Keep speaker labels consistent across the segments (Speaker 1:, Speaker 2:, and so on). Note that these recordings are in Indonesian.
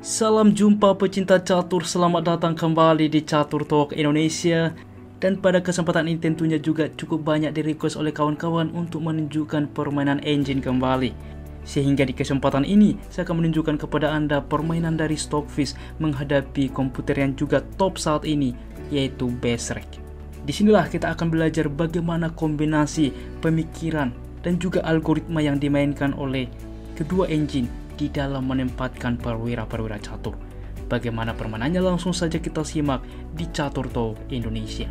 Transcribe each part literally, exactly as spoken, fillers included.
Speaker 1: Salam jumpa pecinta catur, selamat datang kembali di Catur Talk Indonesia. Dan pada kesempatan ini tentunya juga cukup banyak di request oleh kawan-kawan untuk menunjukkan permainan engine kembali. Sehingga di kesempatan ini saya akan menunjukkan kepada Anda permainan dari Stockfish menghadapi komputer yang juga top saat ini, yaitu Bezrek. Disinilah kita akan belajar bagaimana kombinasi pemikiran dan juga algoritma yang dimainkan oleh kedua engine di dalam menempatkan perwira-perwira catur. Bagaimana permainannya, langsung saja kita simak di Catur Talk Indonesia.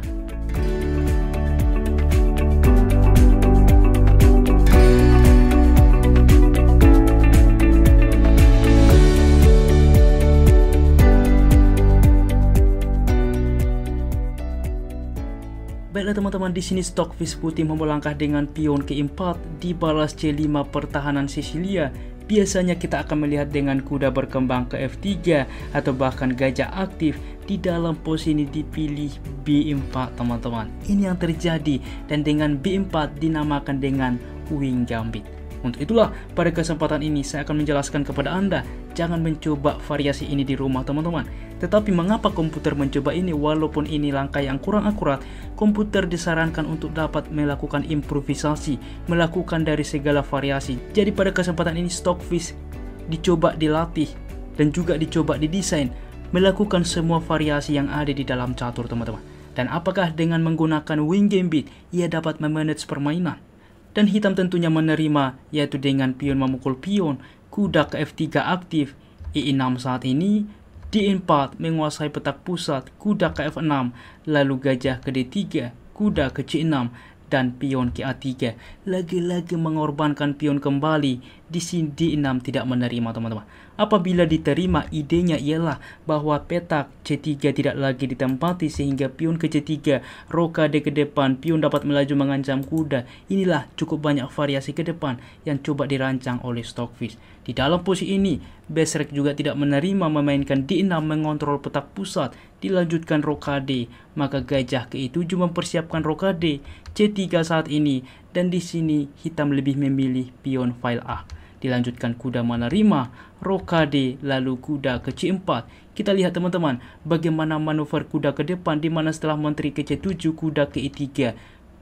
Speaker 1: Baiklah teman-teman, di sini Stockfish putih melangkah dengan pion ke empat dibalas C lima pertahanan Sisilia. Biasanya kita akan melihat dengan kuda berkembang ke F tiga atau bahkan gajah aktif di dalam posisi dipilih B empat teman-teman. Ini yang terjadi, dan dengan B empat dinamakan dengan wing gambit. Untuk itulah pada kesempatan ini saya akan menjelaskan kepada Anda, jangan mencoba variasi ini di rumah teman-teman. Tetapi mengapa komputer mencoba ini? Walaupun ini langkah yang kurang akurat, komputer disarankan untuk dapat melakukan improvisasi, melakukan dari segala variasi. Jadi pada kesempatan ini Stockfish dicoba dilatih dan juga dicoba didesain melakukan semua variasi yang ada di dalam catur teman-teman. Dan apakah dengan menggunakan wing gambit ia dapat memanage permainan? Dan hitam tentunya menerima, yaitu dengan pion memukul pion, kuda ke F tiga aktif, E enam saat ini, D empat menguasai petak pusat, kuda ke F enam, lalu gajah ke D tiga, kuda ke C enam, dan pion ke A tiga. Lagi-lagi mengorbankan pion kembali. Di sini D enam tidak menerima teman-teman. Apabila diterima, idenya ialah bahwa petak C tiga tidak lagi ditempati sehingga pion ke C tiga, rokade ke depan, pion dapat melaju mengancam kuda. Inilah cukup banyak variasi ke depan yang coba dirancang oleh Stockfish. Di dalam posisi ini, Bezrek juga tidak menerima memainkan D enam mengontrol petak pusat, dilanjutkan rokade, maka gajah ke E tujuh mempersiapkan rokade, C tiga saat ini, dan di sini hitam lebih memilih pion file A. Dilanjutkan kuda menerima, rokade, lalu kuda ke C empat. Kita lihat teman-teman bagaimana manuver kuda ke depan, di mana setelah menteri ke C tujuh, kuda ke E tiga.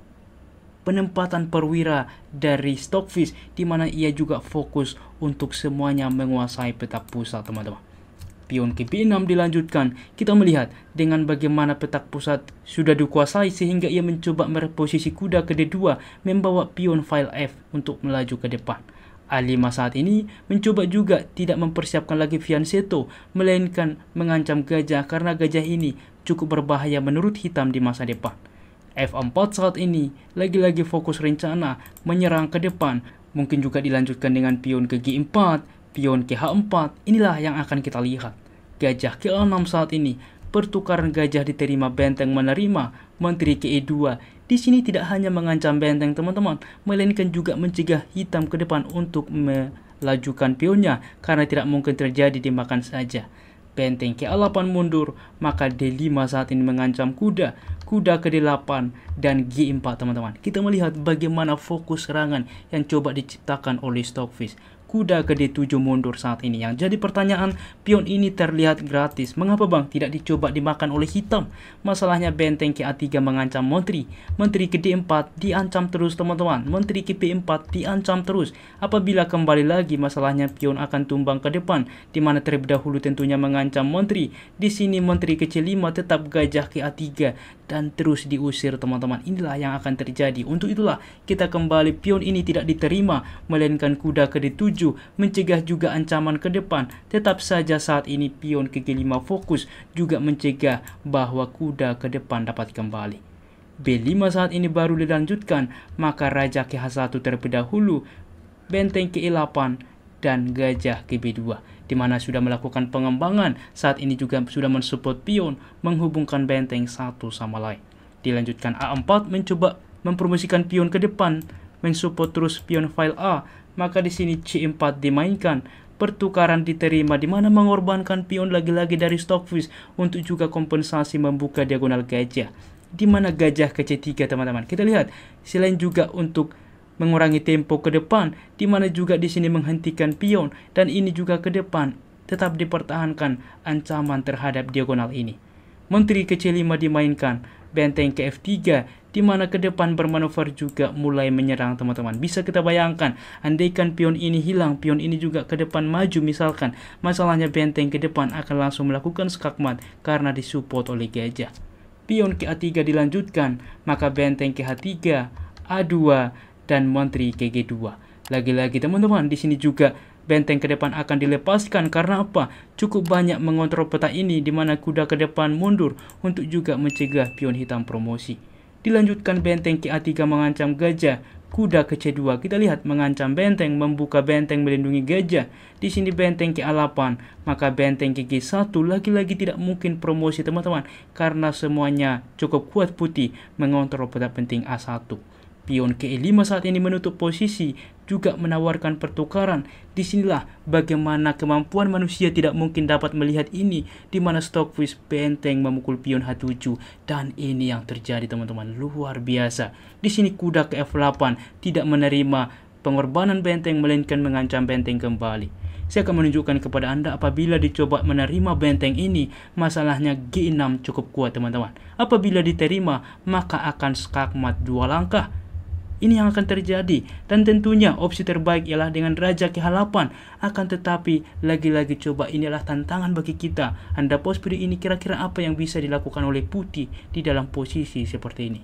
Speaker 1: Penempatan perwira dari Stockfish, di mana ia juga fokus untuk semuanya menguasai petak pusat teman-teman. Pion ke B enam dilanjutkan. Kita melihat dengan bagaimana petak pusat sudah dikuasai sehingga ia mencoba mereposisi kuda ke D dua, membawa pion file F untuk melaju ke depan. A lima saat ini mencoba juga tidak mempersiapkan lagi fianchetto, melainkan mengancam gajah karena gajah ini cukup berbahaya menurut hitam di masa depan. F empat saat ini lagi-lagi fokus rencana menyerang ke depan, mungkin juga dilanjutkan dengan pion ke G empat, pion ke H empat. Inilah yang akan kita lihat. Gajah ke enam saat ini, pertukaran gajah diterima, benteng menerima, menteri ke E dua. Di sini tidak hanya mengancam benteng teman-teman, melainkan juga mencegah hitam ke depan untuk melajukan pionnya karena tidak mungkin terjadi dimakan saja. Benteng ke delapan mundur, maka D lima saat ini mengancam kuda, kuda ke D delapan, dan G empat teman-teman. Kita melihat bagaimana fokus serangan yang coba diciptakan oleh Stockfish. Kuda ke D tujuh mundur saat ini. Yang jadi pertanyaan, pion ini terlihat gratis. Mengapa bang tidak dicoba dimakan oleh hitam? Masalahnya benteng ke A tiga mengancam menteri. Menteri ke D empat diancam terus teman-teman. Menteri ke B empat diancam terus. Apabila kembali lagi, masalahnya pion akan tumbang ke depan, di mana terlebih dahulu tentunya mengancam menteri. Di sini menteri ke C lima, tetap gajah ke A tiga, dan terus diusir teman-teman. Inilah yang akan terjadi. Untuk itulah kita kembali, pion ini tidak diterima, melainkan kuda ke D tujuh mencegah juga ancaman ke depan. Tetap saja saat ini pion ke G lima fokus juga mencegah bahwa kuda ke depan dapat kembali. B lima saat ini baru dilanjutkan, maka raja ke H satu terlebih dahulu, benteng ke E delapan, dan gajah ke B dua, di mana sudah melakukan pengembangan. Saat ini juga sudah mensupport pion, menghubungkan benteng satu sama lain. Dilanjutkan A empat mencoba mempromosikan pion ke depan, mensupport terus pion file A, maka di sini C empat dimainkan, pertukaran diterima, di mana mengorbankan pion lagi-lagi dari Stockfish untuk juga kompensasi membuka diagonal gajah, di mana gajah ke C tiga teman-teman. Kita lihat selain juga untuk mengurangi tempo ke depan, di mana juga di sini menghentikan pion, dan ini juga ke depan tetap dipertahankan ancaman terhadap diagonal ini. Menteri ke C lima dimainkan, benteng ke F tiga, di mana ke depan bermanuver juga mulai menyerang teman-teman. Bisa kita bayangkan, andaikan pion ini hilang, pion ini juga ke depan maju misalkan, masalahnya benteng ke depan akan langsung melakukan skakmat karena disupport oleh gajah. Pion ke A tiga dilanjutkan, maka benteng ke H tiga, A dua, dan menteri ke G dua. Lagi-lagi teman-teman, di sini juga benteng ke depan akan dilepaskan karena apa? Cukup banyak mengontrol peta ini di mana kuda ke depan mundur untuk juga mencegah pion hitam promosi. Dilanjutkan benteng ke A tiga mengancam gajah, kuda ke C dua kita lihat mengancam benteng, membuka benteng melindungi gajah. Di sini benteng ke A delapan, maka benteng ke G satu lagi-lagi tidak mungkin promosi teman-teman karena semuanya cukup kuat putih mengontrol peta penting A satu. Pion ke E lima saat ini menutup posisi, juga menawarkan pertukaran. Disinilah bagaimana kemampuan manusia tidak mungkin dapat melihat ini, di mana Stockfish benteng memukul pion H tujuh, dan ini yang terjadi teman-teman, luar biasa. Di sini kuda ke F delapan tidak menerima pengorbanan benteng, melainkan mengancam benteng kembali. Saya akan menunjukkan kepada Anda apabila dicoba menerima benteng ini, masalahnya G enam cukup kuat teman-teman. Apabila diterima, maka akan skakmat dua langkah. Ini yang akan terjadi, dan tentunya opsi terbaik ialah dengan raja ke H delapan. Akan tetapi lagi-lagi coba inilah tantangan bagi kita. Anda post video ini kira-kira apa yang bisa dilakukan oleh putih di dalam posisi seperti ini.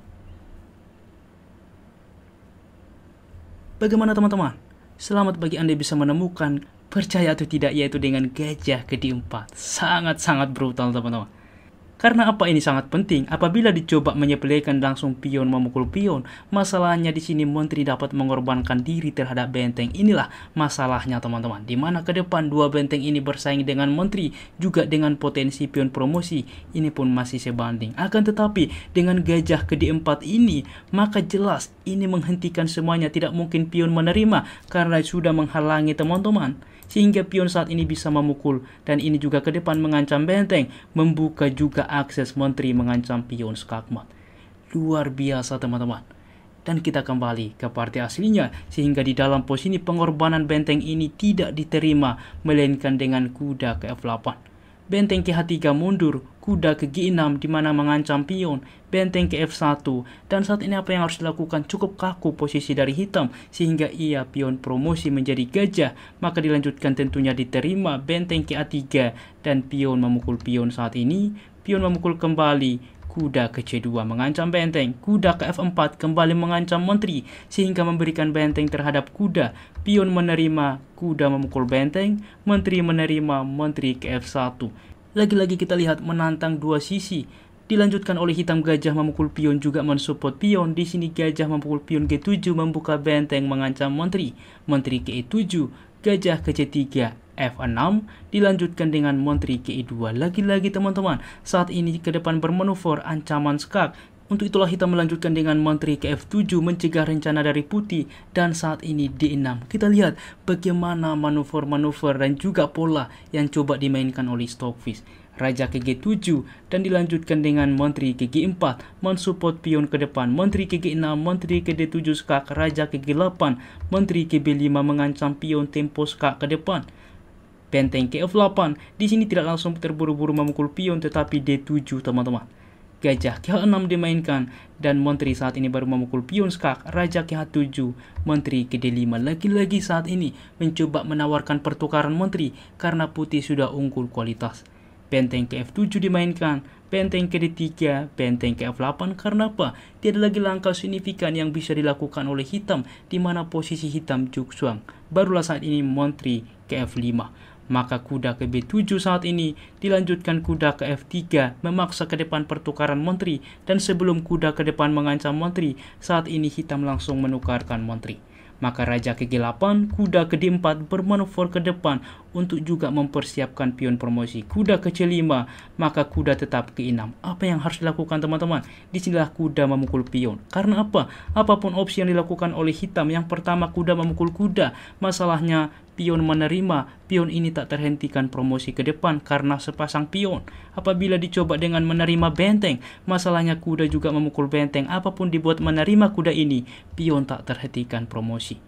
Speaker 1: Bagaimana teman-teman? Selamat bagi Anda bisa menemukan, percaya atau tidak, yaitu dengan gajah ke D empat. Sangat-sangat brutal teman-teman. Karena apa ini sangat penting? Apabila dicoba menyepelekan langsung pion memukul pion, masalahnya di sini menteri dapat mengorbankan diri terhadap benteng. Inilah masalahnya teman-teman. Di mana ke depan dua benteng ini bersaing dengan menteri, juga dengan potensi pion promosi, ini pun masih sebanding. Akan tetapi dengan gajah ke D empat ini, maka jelas ini menghentikan semuanya. Tidak mungkin pion menerima karena sudah menghalangi teman-teman. Sehingga pion saat ini bisa memukul, dan ini juga ke depan mengancam benteng, membuka juga akses menteri mengancam pion skakmat. Luar biasa teman-teman. Dan kita kembali ke partai aslinya, sehingga di dalam posisi pengorbanan benteng ini tidak diterima, melainkan dengan kuda ke F delapan. Benteng ke H tiga mundur, kuda ke G enam di mana mengancam pion, benteng ke F satu, dan saat ini apa yang harus dilakukan? Cukup kaku posisi dari hitam sehingga ia pion promosi menjadi gajah, maka dilanjutkan tentunya diterima benteng ke A tiga dan pion memukul pion saat ini, pion memukul kembali, kuda ke C dua mengancam benteng, kuda ke F empat kembali mengancam menteri sehingga memberikan benteng terhadap kuda, pion menerima, kuda memukul benteng, menteri menerima, menteri ke F satu. Lagi-lagi kita lihat menantang dua sisi. Dilanjutkan oleh hitam gajah memukul pion juga mensupport pion. Di sini gajah memukul pion G tujuh membuka benteng mengancam menteri, menteri ke E tujuh, gajah ke C tiga, F enam, dilanjutkan dengan menteri ke E dua. Lagi-lagi teman-teman, saat ini ke depan bermanuver ancaman skak. Untuk itulah hitam melanjutkan dengan menteri ke F tujuh mencegah rencana dari putih, dan saat ini D enam. Kita lihat bagaimana manuver-manuver dan juga pola yang coba dimainkan oleh Stockfish. Raja ke G tujuh dan dilanjutkan dengan menteri ke G empat mensupport pion ke depan, menteri ke G enam, menteri ke D tujuh skak, raja ke G delapan, menteri ke B lima mengancam pion tempo skak ke depan. Benteng ke F delapan, di sini tidak langsung terburu-buru memukul pion tetapi D tujuh teman-teman. Gajah ke H enam dimainkan dan menteri saat ini baru memukul pion skak, raja ke H tujuh, menteri ke D lima. Lagi-lagi saat ini mencoba menawarkan pertukaran menteri karena putih sudah unggul kualitas. Benteng ke F tujuh dimainkan, benteng ke D tiga, benteng ke F delapan. Karena apa? Tidak lagi langkah signifikan yang bisa dilakukan oleh hitam, di mana posisi hitam Juksuang. Barulah saat ini menteri ke F lima. Maka kuda ke B tujuh saat ini, dilanjutkan kuda ke F tiga, memaksa ke depan pertukaran menteri, dan sebelum kuda ke depan mengancam menteri, saat ini hitam langsung menukarkan menteri. Maka raja ke G delapan, kuda ke D empat bermanuver ke depan untuk juga mempersiapkan pion promosi. Kuda ke C lima, maka kuda tetap ke E enam. Apa yang harus dilakukan teman-teman? Disinilah kuda memukul pion. Karena apa? Apapun opsi yang dilakukan oleh hitam, yang pertama kuda memukul kuda. Masalahnya pion menerima, pion ini tak terhentikan promosi ke depan karena sepasang pion. Apabila dicoba dengan menerima benteng, masalahnya kuda juga memukul benteng. Apapun dibuat menerima kuda ini, pion tak terhentikan promosi.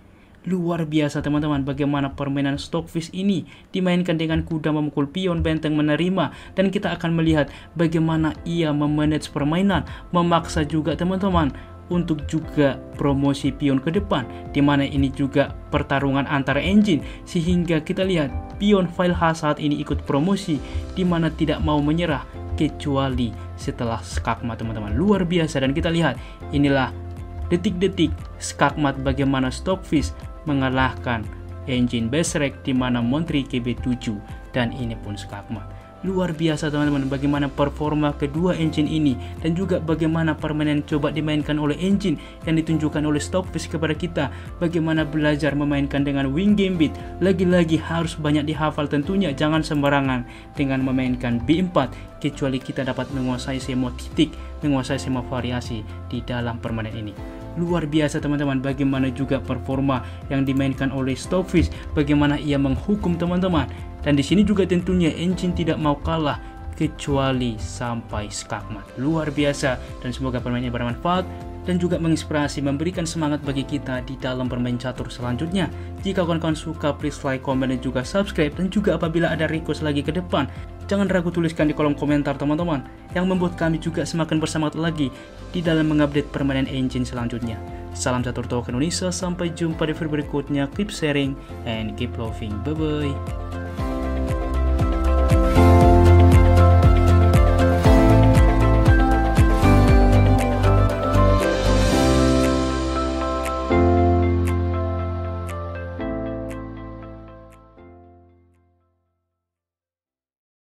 Speaker 1: Luar biasa teman-teman, bagaimana permainan Stockfish ini dimainkan dengan kuda memukul pion, benteng menerima, dan kita akan melihat bagaimana ia memanage permainan, memaksa juga teman-teman untuk juga promosi pion ke depan, dimana ini juga pertarungan antara engine, sehingga kita lihat pion file H saat ini ikut promosi, dimana tidak mau menyerah kecuali setelah skakmat teman-teman. Luar biasa, dan kita lihat inilah detik-detik skakmat bagaimana Stockfish mengalahkan engine Berserk di mana Montri K B tujuh, dan ini pun skakmat. Luar biasa teman-teman, bagaimana performa kedua engine ini, dan juga bagaimana permainan coba dimainkan oleh engine yang ditunjukkan oleh Stockfish kepada kita, bagaimana belajar memainkan dengan wing gambit. Lagi-lagi harus banyak dihafal tentunya, jangan sembarangan dengan memainkan B empat, kecuali kita dapat menguasai semua titik, menguasai semua variasi di dalam permainan ini. Luar biasa teman-teman, bagaimana juga performa yang dimainkan oleh Stockfish, bagaimana ia menghukum teman-teman. Dan di sini juga tentunya engine tidak mau kalah kecuali sampai skakmat. Luar biasa, dan semoga permainan ini bermanfaat dan juga menginspirasi, memberikan semangat bagi kita di dalam bermain catur selanjutnya. Jika kawan-kawan suka, please like, comment, dan juga subscribe. Dan juga apabila ada request lagi ke depan, jangan ragu tuliskan di kolom komentar teman-teman, yang membuat kami juga semakin bersemangat lagi di dalam mengupdate permainan engine selanjutnya. Salam Catur Talk Indonesia, sampai jumpa di video berikutnya. Keep sharing and keep loving. Bye bye.